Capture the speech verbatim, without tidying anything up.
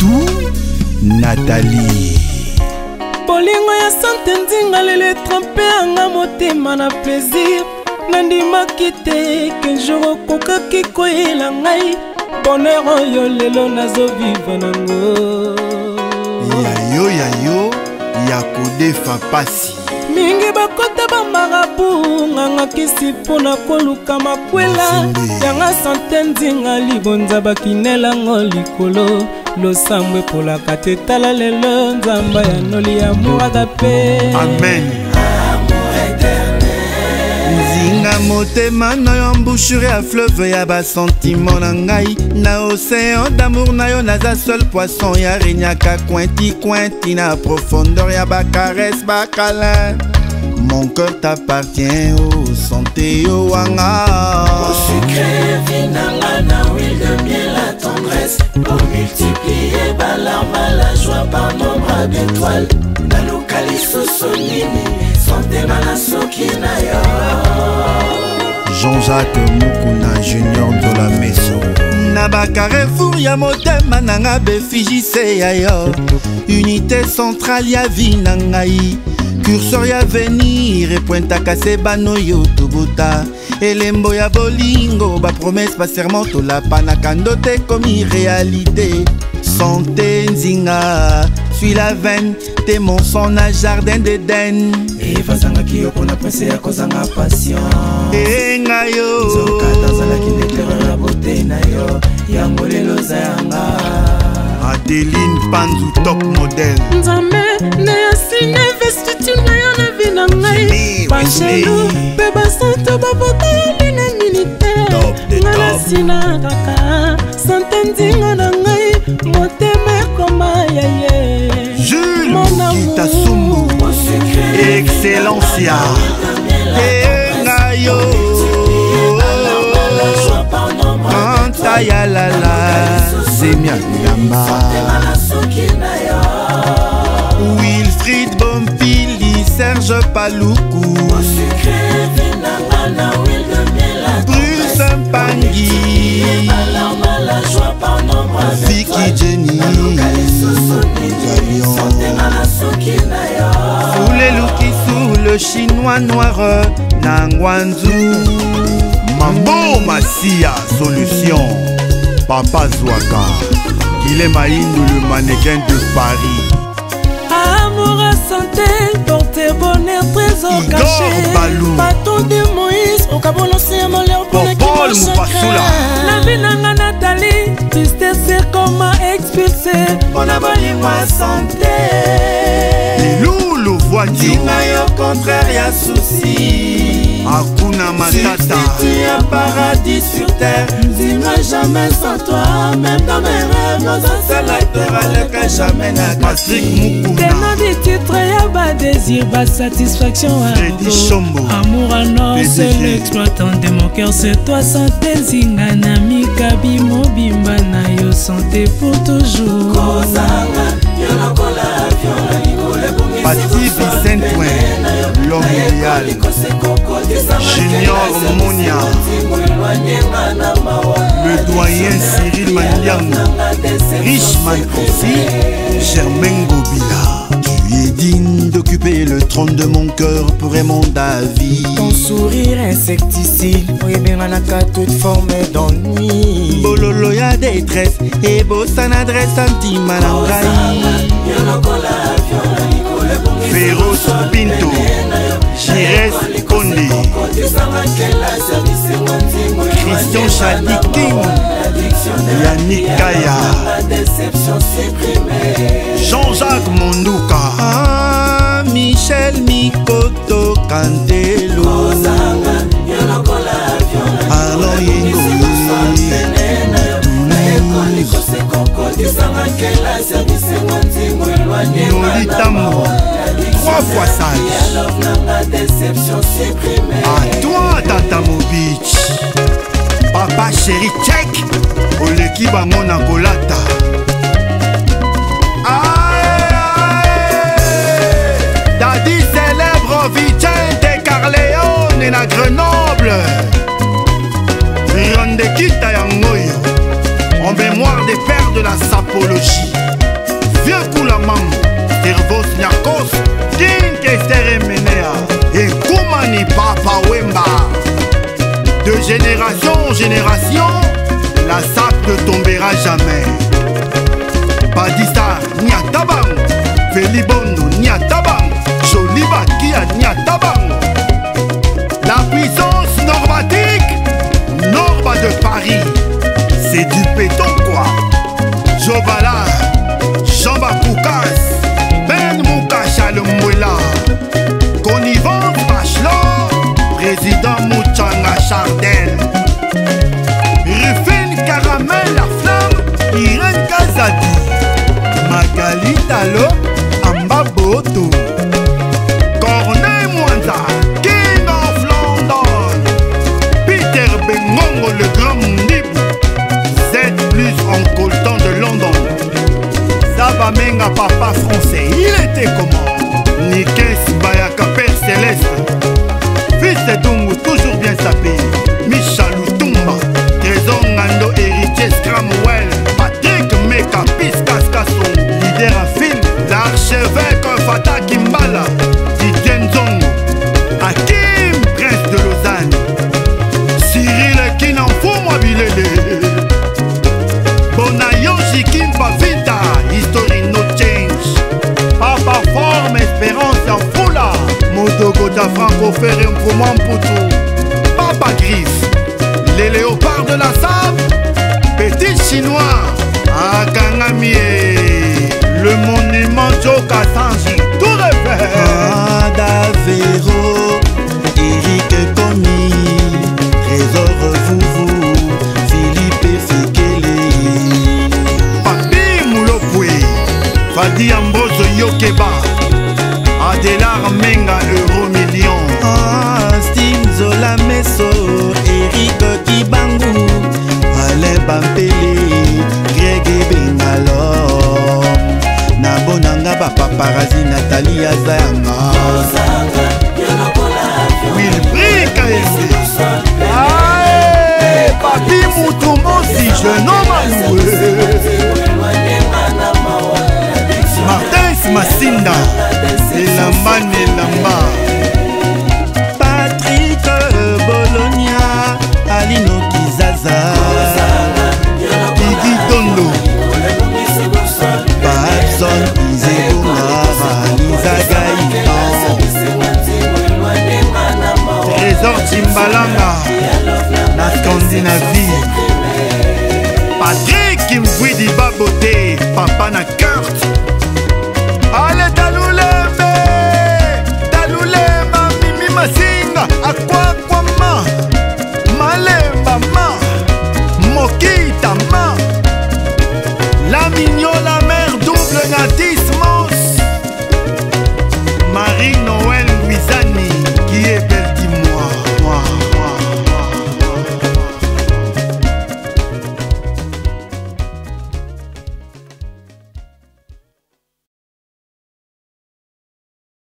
Chouchou Nathalie. Bolingo ya sante nzinga lele trompe anga motema na plaisir. Nandimaki te qu'un jour okokaki koyela ngai. Bonheur oyo lelo nazoviva nango. Yayo yayo yakodefa pasi. Mingi bakota bamarabu nganga kisi pona koluka makwela. Yanga sante nzinga libonza bakinela ngo likolo. Losambwe pola katetala lelo nzamba ya noli ya muagape. Amen. Nzinga motema na yo embouchure à fleuve ya ba sentiment na ngai. Na océan d'amour na yo naza seul poisson ya renyaka cointi cointi na profondeur ya ba caresse ba câlin. Mon cœur t'appartient, oh santé oh wanga. Au sucré vinanga na huile de miel la tendresse. Pour multiplier ba larme à la joie par nombre d'étoiles. Na lokali sosonini santé manasoki na yo. Jean-Jacques Mukuna Junior de la maison. Na ba carrefour ya motema nanga befijise ya yo. Unité centrale ya vie na ngai. Curseur ya venir et pointe kase bano yo tobuta. Elembo ya bolingo ba promesse ba serment to la panakando te comme réalité. Santé nzinga suis la veine t'es mon son na jardin d'Éden. Et vazanga ki yo pona presse ya kozanga passion. E nga yo zoka tazala ki netere la beauté na yo. Yango lelo zayanga Adeline Panzu top model. Nzambe ne asine vestitu na yo na vi na ngai. Bachelu pe basante babota ya line militaire. Ngana sina kaka sante nzinga na ngai. Motema koma ya ye. Jules Mokita Sumbu Excellencia Enga yo Kanta ya lala Semia Yamba Wilfried Bompili Serge Paluku Bruce Mpangi Vicky Jenny Sous les louki sous le chinois noir Nangwanzu Mambo Massia Solution Papa Zouaka Il est Maïndou le mannequin de Paris. Amour à santé, porter bonheur, trésor caché. Bâton de Moïse, au Gabon, l'océan, mon l'air pour Paul Moupassoula. La vie n'a Nathalie, tristesse c'est comment expulser. On a volé ma santé. Les loups, le voiture. Dis-moi au contraire, y'a souci. Hakuna Matata. Substitue un paradis sur terre. Dis-moi jamais sans toi, même dans mes rêves. Nos ancêtres te valent jamais n'a Patrick Mukuna. T'es non des titres, y'a pas désir, pas satisfaction. Amour à non, c'est l'exploitant de mon cœur, c'est toi, santé. Zingana, Mikabi, Mobimba, na yo, santé pour toujours. Pati Vicente l'homme idéal. Junior Monia, le doyen Cyril Mandiang, Richman Konsi, Germain Gobila. Tu es digne d'occuper le trône de mon cœur pour Raymond David. Ton sourire insecticide, oui bien à toute forme d'ennui. Bololo ya détresse, et bossa n'adresse un petit malangaï. Féroce Pinto, Jires Kondé, Christian Chadikin, Yannick Kaya, Jean-Jacques Mondouka, ah, Michel Mikoto Cantelo, Alain Yengo, Nolitamo, trois fois sage. À toi, Tata Mobich. Papa chéri, check. Oleki bango na kolata. Daddy célèbre Vicente Carleone na Grenoble. Rionde kita yangoyo. En mémoire des pères de la sapologie. génération, la sape ne tombera jamais. Padista Niatabang, Felibondo Niatabang, Joliba Kia Niatabang. La puissance normatique, Norma de Paris, c'est du béton quoi. Jobala, Jamba Koukas, Ben Moukachal Mwela, Connivence Bachelor, Président Mouchanga Chardel, Rufine Caramel La Flamme, Irène Kazadi, Magali Talo, Amba Boto, Corneille Mwanza, King of London, Peter Bengongo le grand Mundibou, Z plus en coltan de London, Sabamenga papa français, il était comment? Nikes Bayaka Père Céleste, fils de Dungu toujours bien sapé, Michel Loutumba, Trésor Ngando héritier Scramwell, Patrick Meka Piskas Kasson, leader à film, l'archevêque Fata Kimbala, Didier Nzongo, Hakim Prince de Lausanne, Cyril Kinanfo Mwabilele, Bonayoshi Kimpa Vita, History no change, Papa Forme Espérance en Foula, Modogota Franco Ferré Mpoumon Poutou, Papa Griffe, les léopards de la sable, Petit Chinois, Akangamie, le monument Joka Sanji, tout refait. Adavero, Eric Komi, Trésor Vouvou, Philippe Fikele, Papi Moulopoué, Fadi Ambrose Yokeba, Adélar Menga Euro Million, Steve Zola Meso, Eric Kibangu, Alain Bampele, Greg Bengalor, Nabonanga Paparazzi, Nathalie Azanga, Wilbri Kaese, Aïe, Papi Moutoumbosi, jeune homme alloué, Martin Masinda, Elamba Nelamba, Patrick Bologna, Alino Kizaza, Iggy Dondo, Babson Izebomara, Lisa Gaïtan, Trésor Timbalanga, la Scandinavie, Patrick Kimvidi Baboté, Papa na carte,